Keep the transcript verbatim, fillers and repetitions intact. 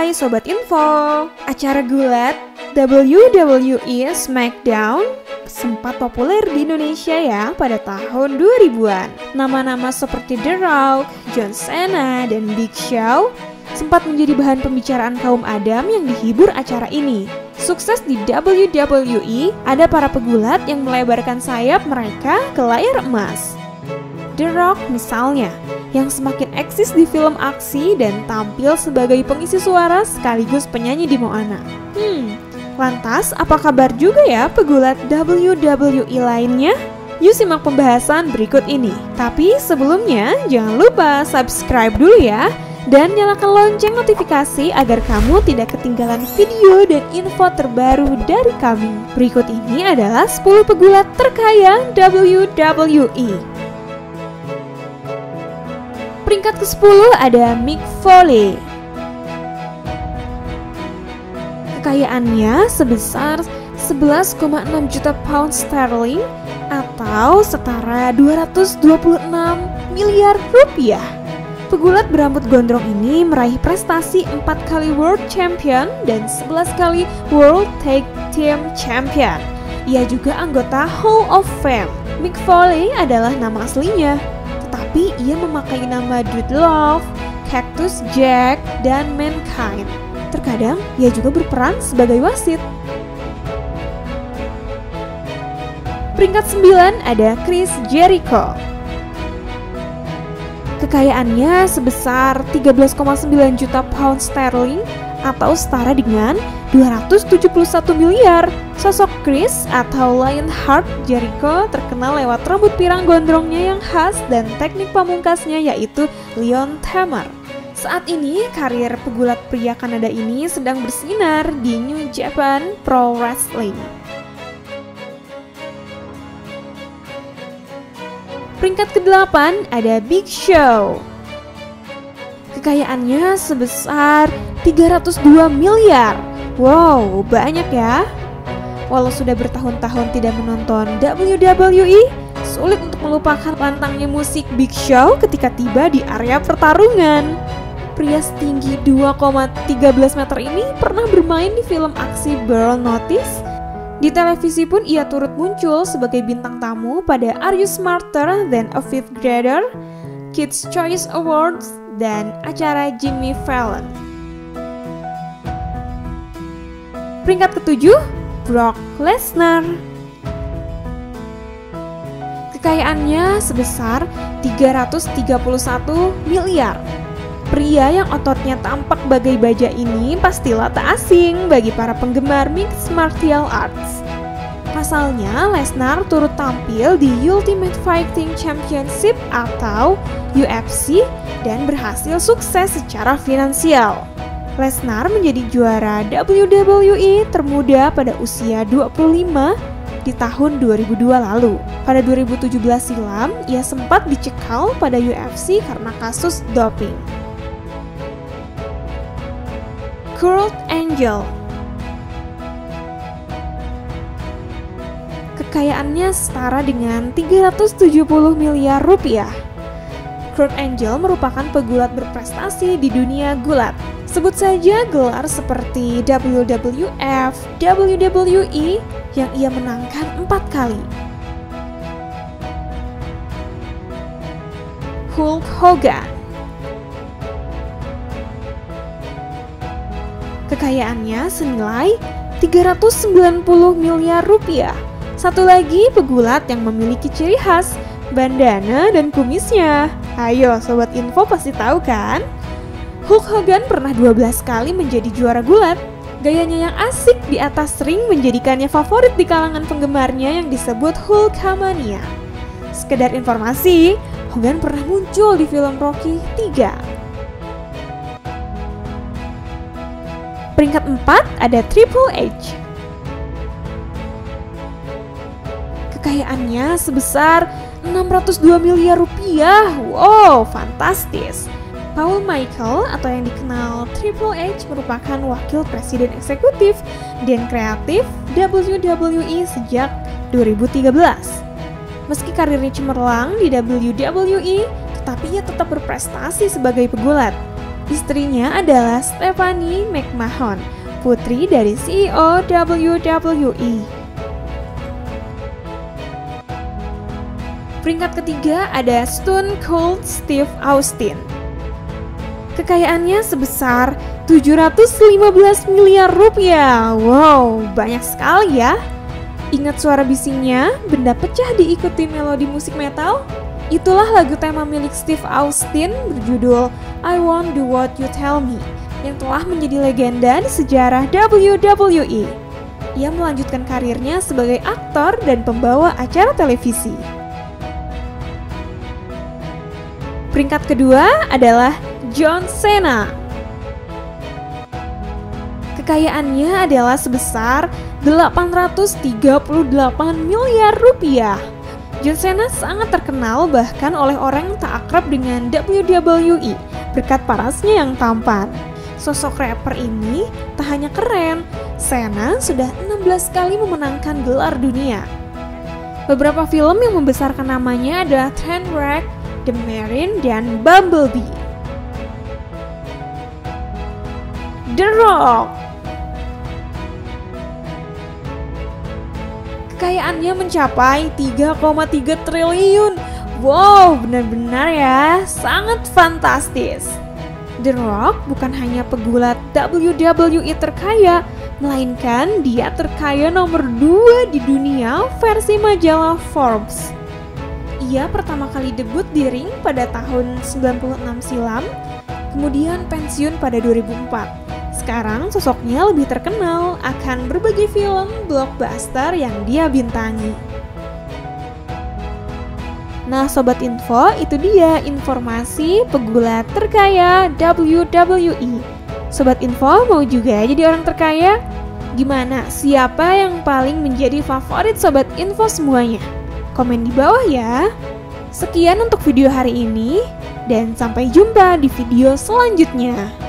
Hai Sobat Info, acara gulat W W E SmackDown sempat populer di Indonesia ya pada tahun dua ribuan. Nama-nama seperti The Rock, John Cena, dan Big Show sempat menjadi bahan pembicaraan kaum Adam yang dihibur acara ini. Sukses di W W E, ada para pegulat yang melebarkan sayap mereka ke layar emas. The Rock misalnya, yang semakin eksis di film aksi dan tampil sebagai pengisi suara sekaligus penyanyi di Moana. Hmm, lantas apa kabar juga ya pegulat W W E lainnya? Yuk simak pembahasan berikut ini. Tapi sebelumnya jangan lupa subscribe dulu ya, dan nyalakan lonceng notifikasi agar kamu tidak ketinggalan video dan info terbaru dari kami. Berikut ini adalah sepuluh pegulat terkaya W W E. Peringkat kesepuluh ada Mick Foley. Kekayaannya sebesar sebelas koma enam juta pound sterling atau setara dua ratus dua puluh enam miliar rupiah. Pegulat berambut gondrong ini meraih prestasi empat kali World Champion dan sebelas kali World Tag Team Champion. Ia juga anggota Hall of Fame. Mick Foley adalah nama aslinya, tetapi ia memakai nama Dude Love, Cactus Jack, dan Mankind. Terkadang ia juga berperan sebagai wasit. Peringkat sembilan ada Chris Jericho. Kekayaannya sebesar tiga belas koma sembilan juta pound sterling atau setara dengan dua ratus tujuh puluh satu miliar. Sosok Chris atau Lionheart Jericho terkenal lewat rambut pirang gondrongnya yang khas dan teknik pamungkasnya yaitu Lion Tamer. Saat ini karir pegulat pria Kanada ini sedang bersinar di New Japan Pro Wrestling. Peringkat kedelapan ada Big Show. Kekayaannya sebesar tiga ratus dua miliar. Wow, banyak ya. Walau sudah bertahun-tahun tidak menonton W W E, sulit untuk melupakan lantangnya musik Big Show ketika tiba di area pertarungan. Pria setinggi dua koma tiga belas meter ini pernah bermain di film aksi Burn Notice. Di televisi pun ia turut muncul sebagai bintang tamu pada Are You Smarter Than a Fifth Grader, Kids' Choice Awards, dan acara Jimmy Fallon. Peringkat ketujuh, Brock Lesnar. Kekayaannya sebesar tiga ratus tiga puluh satu miliar. Pria yang ototnya tampak bagai baja ini pastilah tak asing bagi para penggemar mixed martial arts. Pasalnya, Lesnar turut tampil di Ultimate Fighting Championship atau U F C dan berhasil sukses secara finansial. Lesnar menjadi juara W W E termuda pada usia dua puluh lima di tahun dua ribu dua lalu. Pada dua ribu tujuh belas silam, ia sempat dicekal pada U F C karena kasus doping. Kurt Angle. Kekayaannya setara dengan tiga ratus tujuh puluh miliar rupiah. Kurt Angle merupakan pegulat berprestasi di dunia gulat. Sebut saja gelar seperti W W F, W W E yang ia menangkan empat kali. Hulk Hogan. Kekayaannya senilai tiga ratus sembilan puluh miliar rupiah. Satu lagi pegulat yang memiliki ciri khas, bandana dan kumisnya. Ayo Sobat Info pasti tahu kan? Hulk Hogan pernah dua belas kali menjadi juara gulat. Gayanya yang asik di atas ring menjadikannya favorit di kalangan penggemarnya yang disebut Hulkamania. Sekedar informasi, Hogan pernah muncul di film Rocky tiga. Peringkat empat ada Triple H. Kekayaannya sebesar enam ratus dua miliar rupiah. Wow, fantastis. Paul Michael atau yang dikenal Triple H merupakan wakil presiden eksekutif dan kreatif W W E sejak dua ribu tiga belas. Meski karirnya cemerlang di W W E, tetapi ia tetap berprestasi sebagai pegulat. Istrinya adalah Stephanie McMahon, putri dari C E O W W E. Peringkat ketiga ada Stone Cold Steve Austin. Kekayaannya sebesar tujuh ratus lima belas miliar rupiah. Wow, banyak sekali ya. Ingat suara bisingnya, benda pecah diikuti melodi musik metal? Itulah lagu tema milik Steve Austin berjudul I Won't Do What You Tell Me yang telah menjadi legenda di sejarah W W E. Ia melanjutkan karirnya sebagai aktor dan pembawa acara televisi. Peringkat kedua adalah John Cena. Kekayaannya adalah sebesar delapan ratus tiga puluh delapan miliar rupiah. John Cena sangat terkenal bahkan oleh orang yang tak akrab dengan W W E berkat parasnya yang tampan. Sosok rapper ini tak hanya keren, Cena sudah enam belas kali memenangkan gelar dunia. Beberapa film yang membesarkan namanya adalah Trainwreck, The Marine, dan Bumblebee. The Rock. Kekayaannya mencapai tiga koma tiga triliun. Wow, benar-benar ya, sangat fantastis. The Rock bukan hanya pegulat W W E terkaya, melainkan dia terkaya nomor dua di dunia versi majalah Forbes. Ia pertama kali debut di ring pada tahun sembilan puluh enam silam, kemudian pensiun pada dua ribu empat. Sekarang sosoknya lebih terkenal akan berbagai film blockbuster yang dia bintangi. Nah Sobat Info, itu dia informasi pegulat terkaya W W E. Sobat Info mau juga jadi orang terkaya? Gimana? Siapa yang paling menjadi favorit Sobat Info semuanya? Komen di bawah ya. Sekian untuk video hari ini, dan sampai jumpa di video selanjutnya.